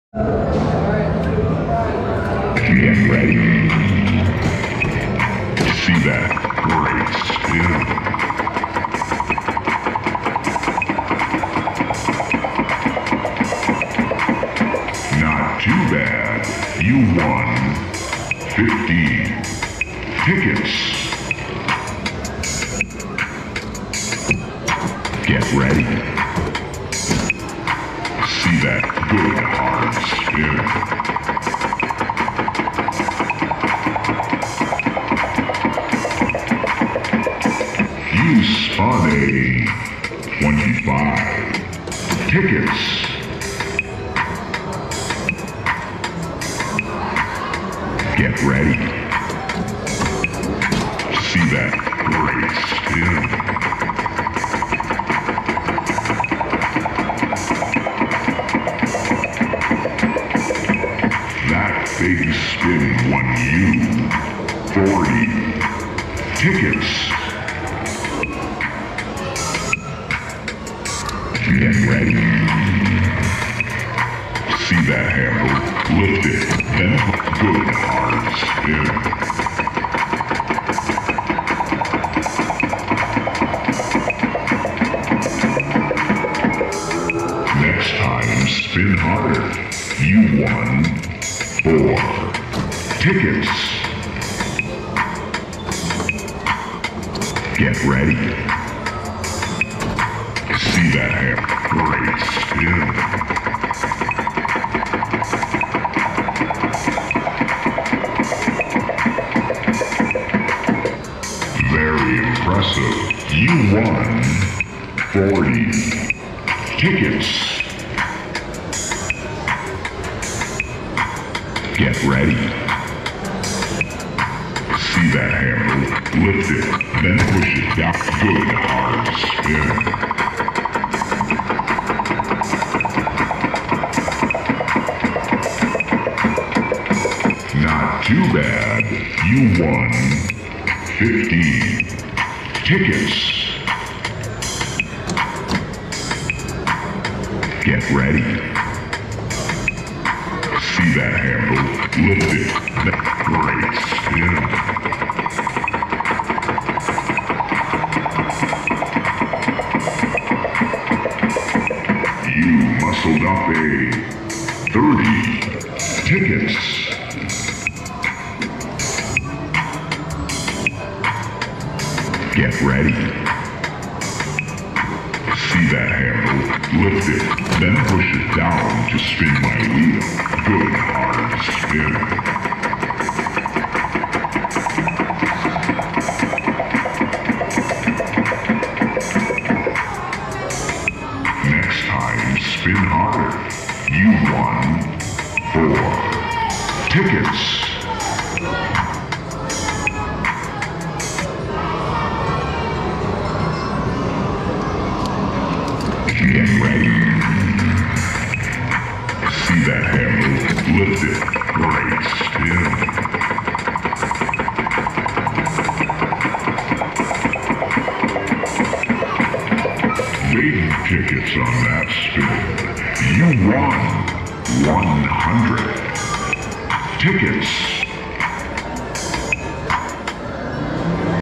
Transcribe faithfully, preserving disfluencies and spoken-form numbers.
Get ready to see that great spin. Not too bad. You won fifteen tickets. Get ready. See that good hard spin. You spun a twenty-five tickets. Get ready. See that great spin. That big spin won you forty tickets. Get ready. See that handle, lift it, then good hard spin. Next time, spin harder. You won four tickets. Get ready. See that hair. Great spin. Very impressive. You won forty tickets. Get ready. See that handle, lift it, then push it down. Good hard spin. Not too bad. You won fifteen tickets. Get ready. See that handle, lift it, then great spin. You muscled up a thirty tickets. Get ready. See that handle, lift it, then push it down to spin my wheel. Good hard spin. Next time, spin harder. You won four tickets. Get ready. See that handle, lift it, great spin. Big tickets on that spin. You won one hundred tickets.